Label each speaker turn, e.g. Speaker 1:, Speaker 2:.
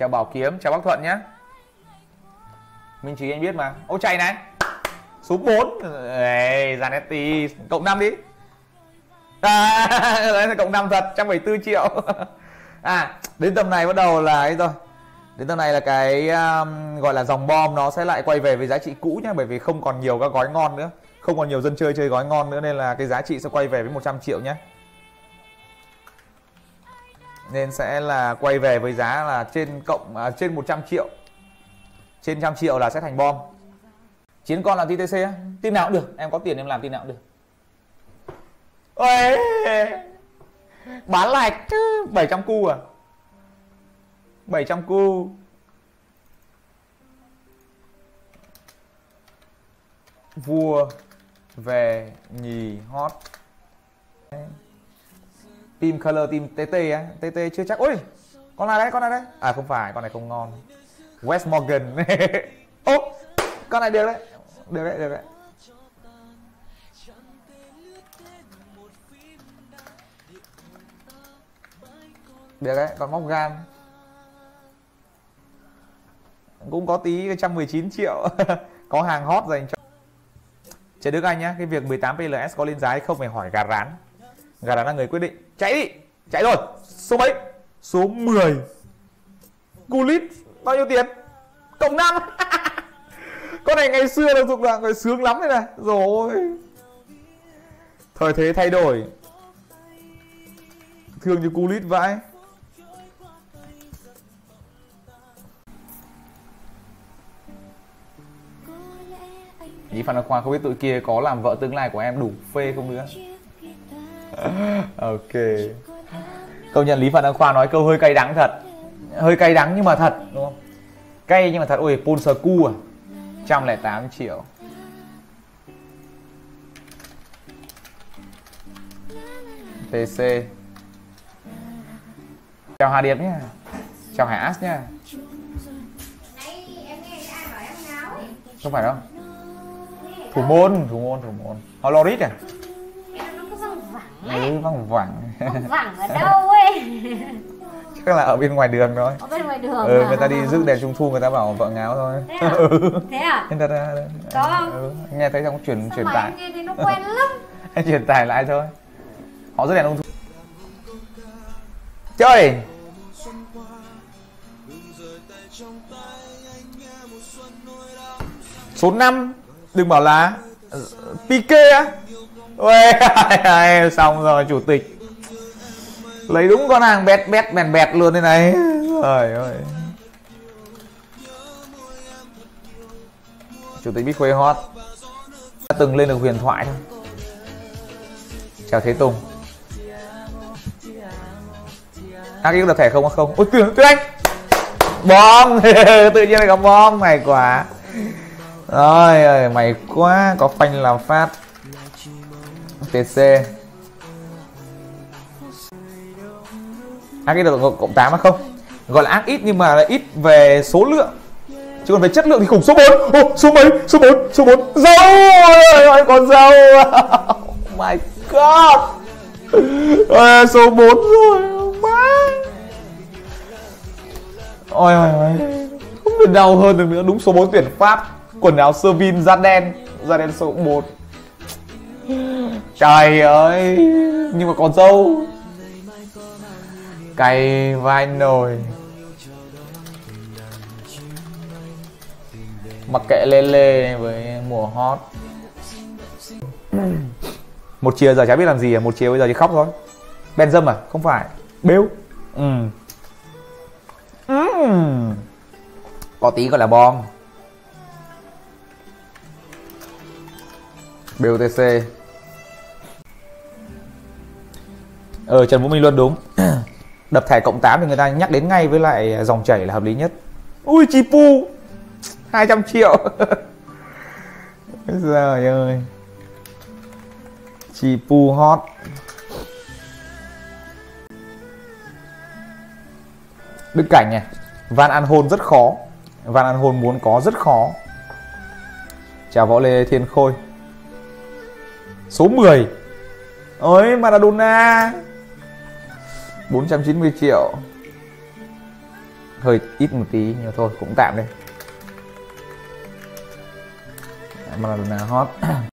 Speaker 1: Chào Bảo Kiếm, chào Bác Thuận nhé. Minh Trí anh biết mà. Ô chạy này. Số 4. Ê, Zanetti cộng 5 đi. Đấy là cộng 5 thật, 174 triệu. Đến tầm này bắt đầu là ấy rồi. Đến tầm này là cái gọi là dòng bom nó sẽ lại quay về với giá trị cũ nhá, bởi vì không còn nhiều các gói ngon nữa, không còn nhiều dân chơi gói ngon nữa, nên là cái giá trị sẽ quay về với 100 triệu nhé. Nên sẽ là quay về với giá là trên 100 triệu. Trên 100 triệu là sẽ thành bom. Chiến con làm TTC á, team nào cũng được, em có tiền em làm team nào cũng được. Ôi, bán lạch 700 cu à? 700 cu. Vua về nhì hot. Team color team TT á, TT chưa chắc. Ôi, con này đấy. À không phải, con này không ngon. West Morgan. Ô, con này được đấy. Được đấy. Được đấy, còn Morgan cũng có tí 119 triệu. Có hàng hot dành cho Trời Đức Anh nhá. Cái việc 18 PLS có lên giá hay không phải hỏi gà rán. Gà rán là người quyết định. Chạy đi. Chạy rồi. Số mấy? Số 10. Gulit bao nhiêu tiền? Cộng 5. Con này ngày xưa là dụng là người sướng lắm đây này. Rồi. Thời thế thay đổi. Thương như Gulit vãi. Lý Phan Đăng Khoa không biết tụi kia có làm vợ tương lai của em đủ phê không nữa. Ok. Công nhận Lý Phan Đăng Khoa nói câu hơi cay đắng thật. Hơi cay đắng nhưng mà thật, đúng không? Cay nhưng mà thật. Ôi, Polsku à, 108 triệu. TC. Chào Hà Điệp nhá. Chào Hải As nhá. Không phải đâu. Thủ môn. Holorit à? Văng vẳng.
Speaker 2: Vẳng ở đâu ấy?
Speaker 1: Chắc là ở bên ngoài đường thôi.
Speaker 2: Ở bên ngoài đường.
Speaker 1: Người ta đi rước đèn trung thu, người ta bảo vợ ngáo thôi.
Speaker 2: Thế à? Thế à?
Speaker 1: Nên thật
Speaker 2: có không?
Speaker 1: Nghe thấy xong chuyển tải.
Speaker 2: Nghe thì nó quen lắm.
Speaker 1: Anh chuyển tải lại thôi. Họ rước đèn trung thu. Chơi. Số 5. Đừng bảo là Piqué á. Ôi, xong rồi chủ tịch. Lấy đúng con hàng bẹt luôn thế này. Trời ơi. Chủ tịch Big Khuê hot. Đã từng lên được huyền thoại thôi. Chào Thế Tùng. Cái đợt thẻ không? Ôi tuyệt anh. Bom. Tự nhiên lại có bom. Mày quá. Rồi ơi, mày quá. Có phanh làm phát. TC. Cái đợt cộng 8 không? Gọi là ác ít nhưng mà là ít về số lượng. Chứ còn về chất lượng thì khủng. Số 4. Số mấy? Số 4. Dâu. Ôi, con dâu. Oh my god. Số 4 rồi. Má. Ôi. Không thể đau hơn được nữa. Đúng số 4 tuyển Pháp. Quần áo sơ vin da đen số 1. Trời ơi. Nhưng mà còn dâu. Cay vai nồi. Mặc kệ lê với mùa hot. Một chia giờ chả biết làm gì à. Một chia bây giờ chỉ khóc thôi. Ben dâm à? Không phải. Bêu. Có tí gọi là bom. BOTC. Trần Vũ Minh Luân đúng. Đập thẻ cộng 8 thì người ta nhắc đến ngay với lại dòng chảy là hợp lý nhất. Ui Chipu 200 triệu. Trời ơi. Chipu hot. Đức Cảnh này. Van Anhol rất khó. Van Anhol muốn có rất khó. Chào Võ Lê Thiên Khôi. Số 10. Ôi Maradona 490 triệu. hơi ít một tí nhưng thôi cũng tạm đây. Mà là hot